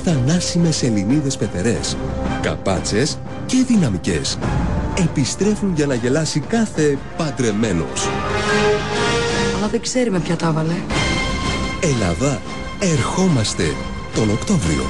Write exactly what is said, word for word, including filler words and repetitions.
θανάσιμες Ελληνίδες πεθερές, καπάτσες και δυναμικές. Επιστρέφουν για να γελάσει κάθε παντρεμένος. Αλλά δεν ξέρει με ποια τα έβαλε. Ελλάδα, ερχόμαστε τον Οκτώβριο.